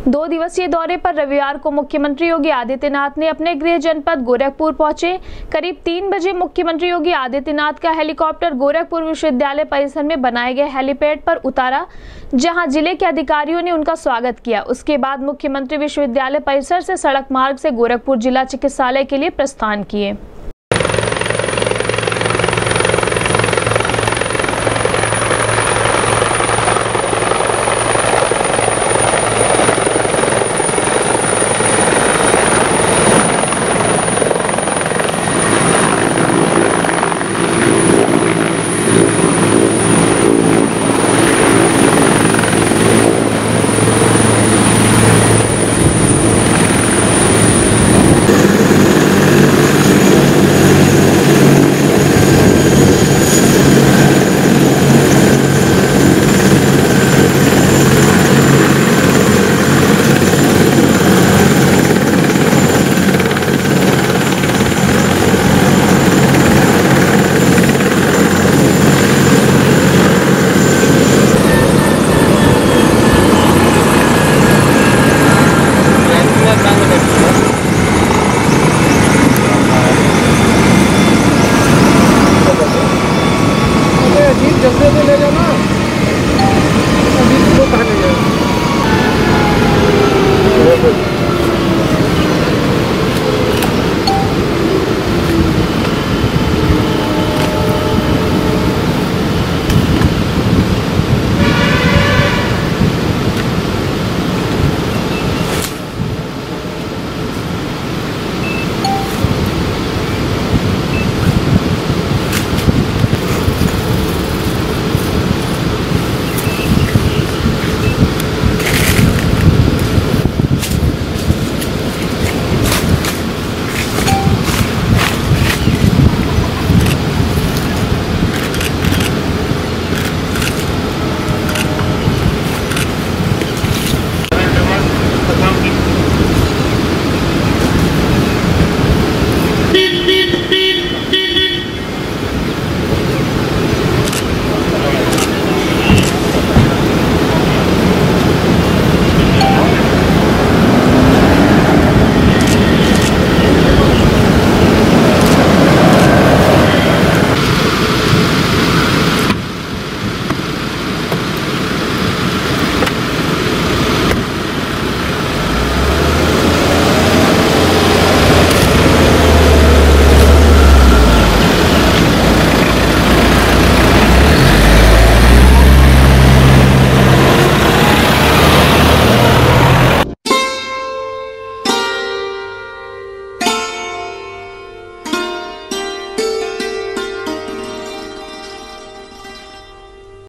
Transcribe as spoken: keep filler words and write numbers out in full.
दो दिवसीय दौरे पर रविवार को मुख्यमंत्री योगी आदित्यनाथ ने अपने गृह जनपद गोरखपुर पहुंचे। करीब तीन बजे मुख्यमंत्री योगी आदित्यनाथ का हेलीकॉप्टर गोरखपुर विश्वविद्यालय परिसर में बनाए गए हेलीपैड पर उतारा, जहां जिले के अधिकारियों ने उनका स्वागत किया। उसके बाद मुख्यमंत्री विश्वविद्यालय परिसर से सड़क मार्ग से गोरखपुर जिला चिकित्सालय के लिए प्रस्थान किए।